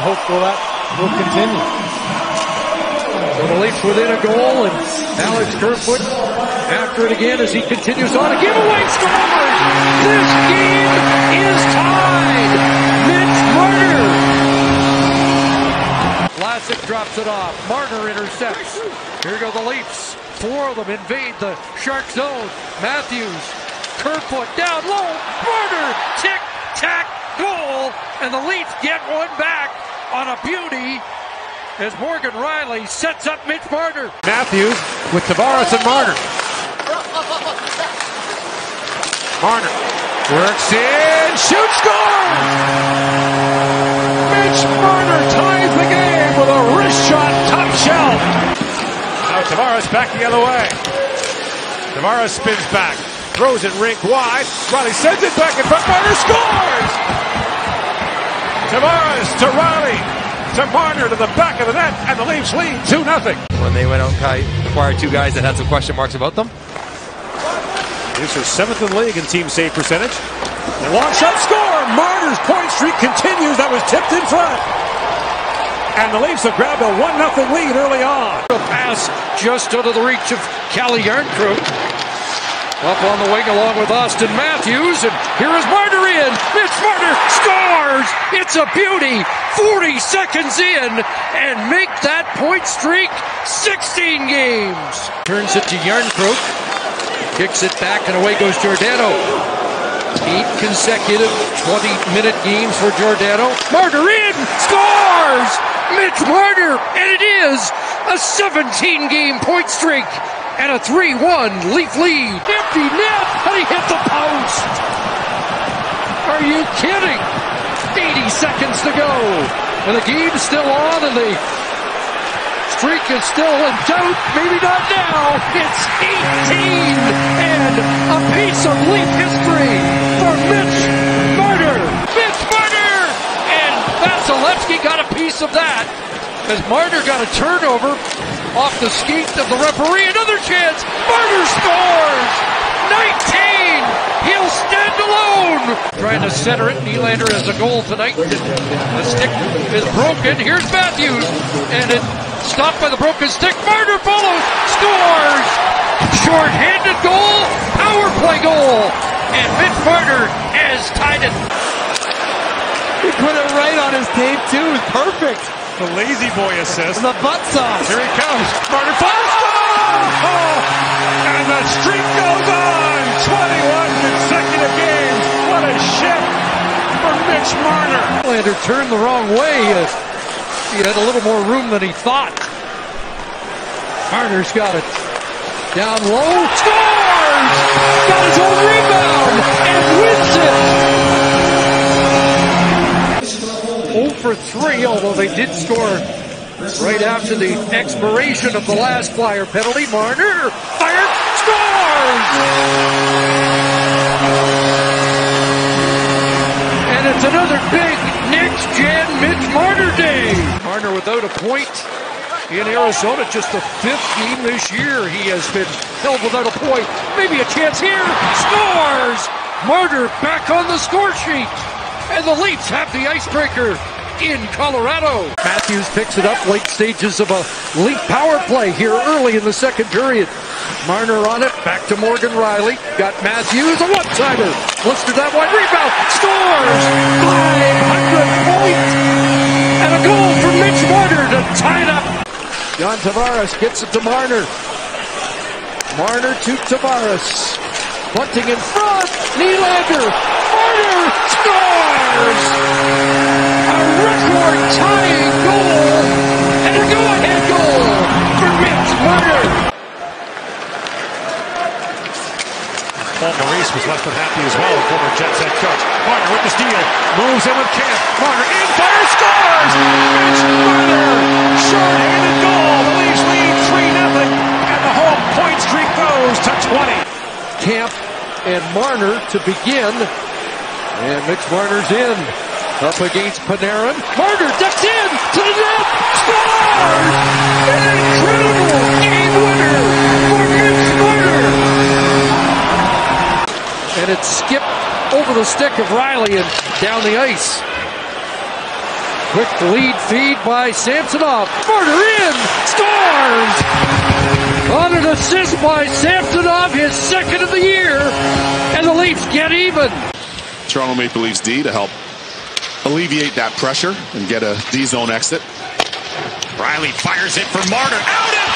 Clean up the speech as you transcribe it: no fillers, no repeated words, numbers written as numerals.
hopeful that will continue. So the Leafs within a goal, and Alex Kerfoot after it again as he continues on. A giveaway scores! This game is tied! Mitch Marner! Vlasic drops it off. Marner intercepts. Here go the Leafs. Four of them invade the Shark zone. Matthews, Kerfoot down low. Marner, tick-tack, goal! And the Leafs get one back on a beauty as Morgan Riley sets up Mitch Marner. Matthews with Tavares and Marner. Marner works in, shoots, scores! Mitch Marner ties the game with a wrist shot, top shelf. Now Tavares back the other way. Tavares spins back, throws it rink wide. Riley sends it back in front. Marner scores! Tavares to Riley. To Marner to the back of the net, and the Leafs lead 2-0. When they went out and acquired two guys that had some question marks about them. Leafs are 7th in the league in team save percentage. And long shot score! Marner's point streak continues. That was tipped in front. And the Leafs have grabbed a 1-0 lead early on. A pass just out of the reach of Calle Yarncrook. Up on the wing along with Austin Matthews, and here is Marner in. Mitch Marner scores! It's a beauty! 40 seconds in, and make that point streak 16 games. Turns it to Yarncrook, kicks it back, and away goes Giordano. 8 consecutive 20-minute games for Giordano. Marner in! Scores! Mitch Marner! And it is a 17-game point streak. And a 3-1 Leaf lead. Empty net, and he hit the post. Are you kidding? 80 seconds to go. And the game's still on, and the streak is still in doubt. Maybe not now. It's 18, and a piece of Leaf history for Mitch Marner. Mitch Marner! And Vasilevsky got a piece of that as Marner got a turnover off the skate of the referee. Another chance. Marner scores! 19! He'll stand alone! Trying to center it. Nylander has a goal tonight. The stick is broken. Here's Matthews. And it stopped by the broken stick. Marner follows. Scores! Short-handed goal. Power play goal. And Mitch Marner has tied it. He put it right on his tape, too. It was perfect. The lazy boy assist. And the butt sauce. Here he comes. Marner fires. Oh! And the streak goes on. 21 consecutive games. What a shift for Mitch Marner. Nylander turned the wrong way. He had a little more room than he thought. Marner's got it. Down low. Scores! Got his own rebound and wins it. 0 for 3, although they did score right after the expiration of the last Flyer penalty. Marner fired, scores! And it's another big next-gen Mitch Marner day. Marner without a point in Arizona, just the 5th game this year he has been held without a point. Maybe a chance here, scores! Marner back on the score sheet. And the Leafs have the icebreaker in Colorado. Matthews picks it up late stages of a Leaf power play here early in the second period. Marner on it, back to Morgan Riley. Got Matthews, a one-timer. Looks to that one, rebound, scores! 500 points! And a goal for Mitch Marner to tie it up. John Tavares gets it to Marner. Marner to Tavares. Bunting in front, Nylander. Marner scores! A record-tying goal, and a go-ahead goal for Mitch Marner. Paul Maurice was less than happy as well, former Jets head coach. Marner with the steal, moves in with Camp. Marner in, fire, scores! Mitch Marner! Short-handed goal, the Leafs lead 3-0, and the home point streak goes to 20. Camp and Marner to begin. And Mitch Marner's in. Up against Panarin. Marner ducks in to the net. Scores! An incredible game winner for Mitch Marner. And it skipped over the stick of Riley and down the ice. Quick lead feed by Samsonov. Marner in! Scores! On an assist by Samsonov, his second of the year. And the Leafs get even. Toronto Maple Leafs D to help alleviate that pressure and get a D-zone exit. Riley fires it for Marner. Out and